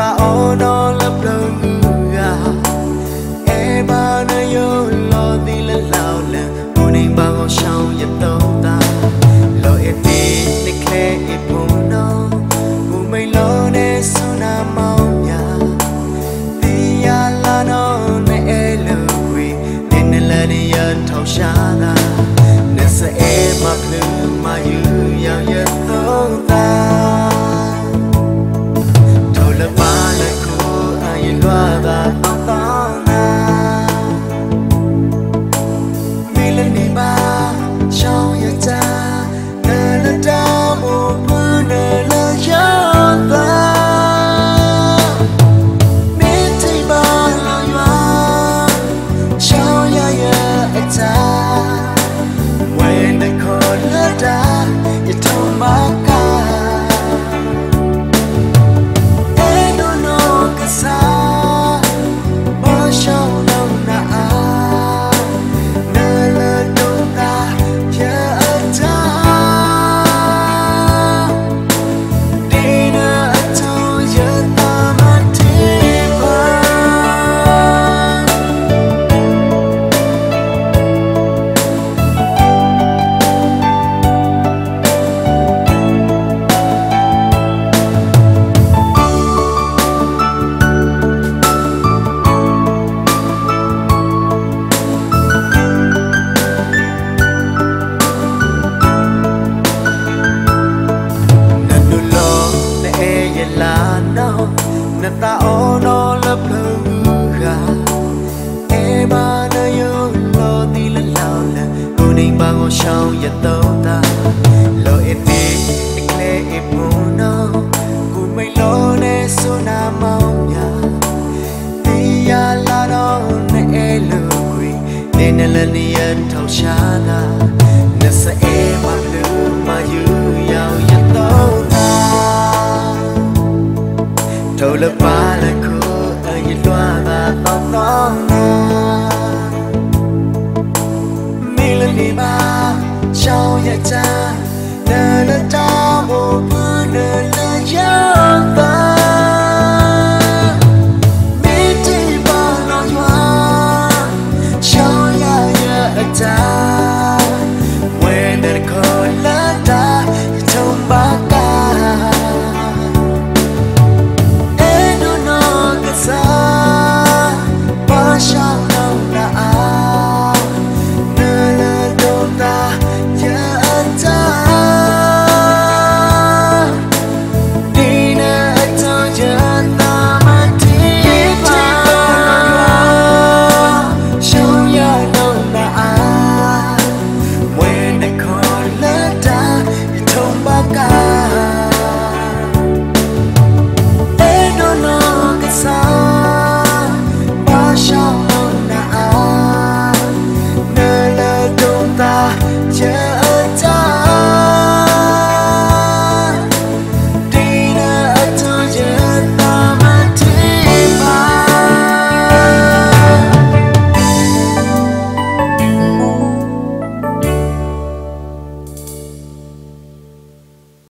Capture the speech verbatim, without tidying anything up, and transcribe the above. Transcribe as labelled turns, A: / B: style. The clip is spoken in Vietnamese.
A: ta ô nó lấp lửng à em ba nơi yêu lo đi lên lao là cô nên bao ngọn sao giật tàu ta lo em đi để khe em buồn nó cô mấy lo để su na mau nhà đi ya la nó để lười nên nên là đi ăn thâu xa ta nên sẽ em mặc lưng mà yêu nhau giật tàu ta thôi là ba lời cô ai loa và tao tao na vì lần đi ba trong nhà ta nơi là đau một bữa nơi là gió ta biết thấy ba lời hoa trong nhà nhà anh ta quên đời còn lỡ đã như thâu má ca em đâu nó cả xa bao trong lòng nà nơi lỡ đâu ta nhớ ta đi nơi thôi giờ ta mất đi qua nè ta ô nó lấp lửng gà em ba nơi yêu lo đi lên lao là cô nên ba ngôi sao giật tàu ta lo em đi anh lê em buồn nó cô mấy lo nè số na mau nhà đi ya la đó nè lười nên là lần đi ăn thâu xa ta nè sẽ em mặc lưng mà yêu nhau giật tàu ta thôi là ba lời cô ở như loa và tao tao na mi lên đi ba trong nhà ta